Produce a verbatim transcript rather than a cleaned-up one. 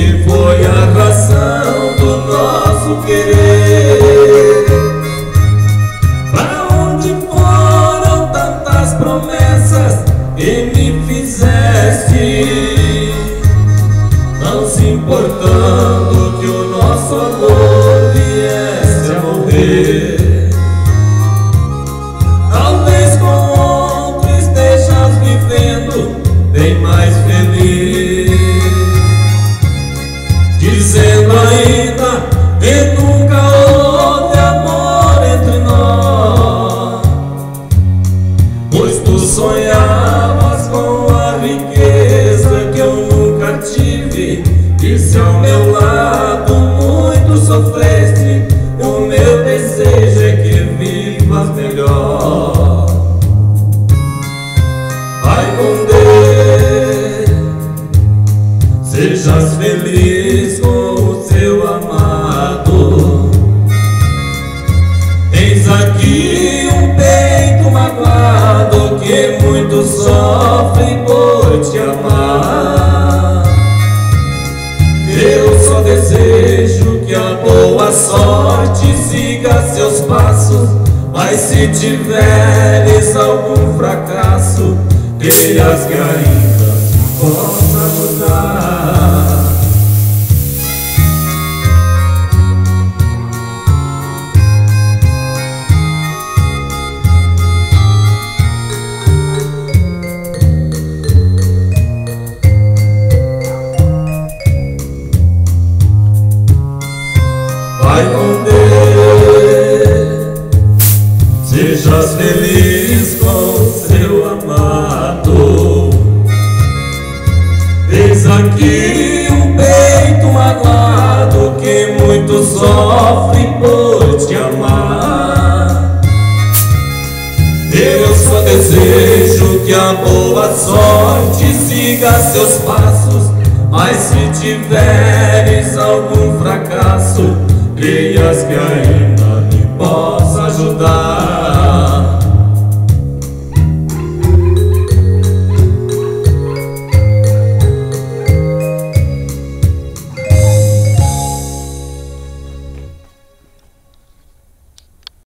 que foi a razão do nosso querer. Pra onde foram tantas promessas que me fizeste, não se importando que o nosso amor viesse a morrer? Talvez com outro estejas vivendo bem mais feliz, dizendo ainda que nunca houve amor entre nós, pois tu sonhavas com a riqueza que eu nunca tive, e se ao meu lado muito sofreste, o meu desejo é que vivas melhor. Vai com Deus, sejas feliz com o seu amado. Tens aqui um peito magoado que muito sofre por te amar. Eu só desejo que a boa sorte siga seus passos, mas se tiveres algum fracasso, queiras que ainda possa ajudar. Vai com Deus, sejas feliz com o seu amado. Tens aqui um peito magoado que muito sofre por te amar. Eu só desejo que a boa sorte siga seus passos, mas se tiveres algum fracasso, creias que ainda me possa ajudar.